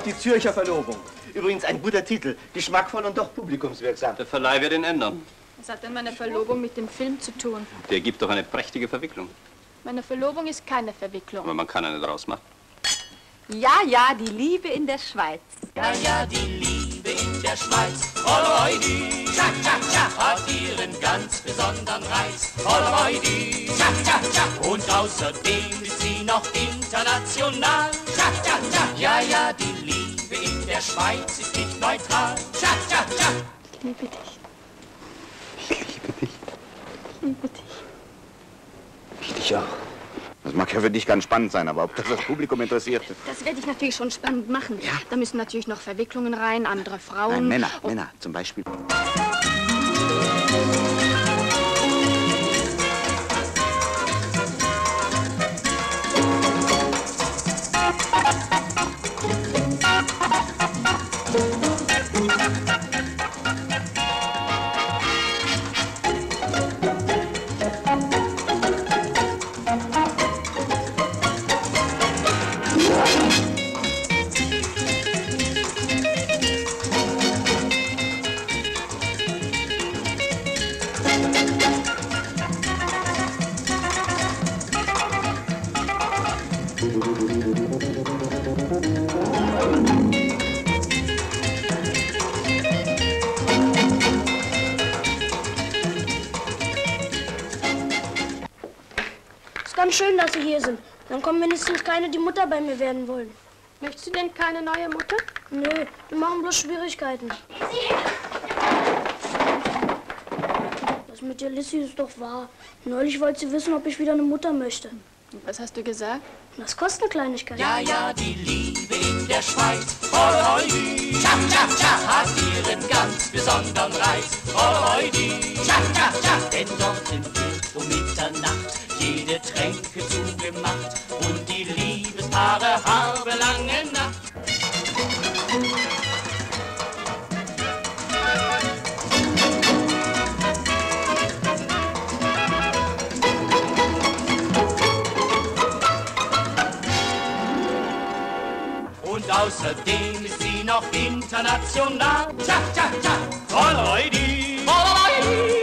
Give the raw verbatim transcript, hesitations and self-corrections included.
die Zürcher Verlobung. Übrigens ein guter Titel, geschmackvoll und doch publikumswirksam. Der Verleih wird ihn ändern. Was hat denn meine Verlobung mit dem Film zu tun? Der gibt doch eine prächtige Verwicklung. Meine Verlobung ist keine Verwicklung. Aber man kann eine draus machen. Ja, ja, die Liebe in der Schweiz. Ja, ja, die Liebe in der Schweiz. Polaroidi, tja, tja, tja, hat ihren ganz besonderen Reiz. Polaroidi, tja, tja, tja, und außerdem ist sie noch international. Tja, tja, tja, ja, ja, die Liebe in der Schweiz ist nicht neutral. Tja, tja, tja. Ich liebe dich. Ich liebe dich. Ich liebe dich. Ich dich auch. Das mag ja für dich ganz spannend sein, aber ob das das Publikum interessiert? Das werde ich natürlich schon spannend machen. Ja. Da müssen natürlich noch Verwicklungen rein, andere Frauen. Nein, Männer, oh. Männer zum Beispiel. Ganz schön, dass Sie hier sind. Dann kommen wenigstens keine, die Mutter bei mir werden wollen. Möchtest du denn keine neue Mutter? Nö, wir machen bloß Schwierigkeiten. Das mit der Lissy ist doch wahr. Neulich wollte sie wissen, ob ich wieder eine Mutter möchte. Und was hast du gesagt? Das kostet eine Kleinigkeit. Ja, ja, die Liebe in der Schweiz. Polaroidi, tja, tja, tja, hat ihren ganz besonderen Reiz. Polaroidi, tja, tja, tja, denn dort wird um Mitternacht jede Tränke zugemacht und die Liebespaare haben lange Nacht. Und außerdem ist sie noch international. Tja, tja, tja, Polaroidi, Polaroidi.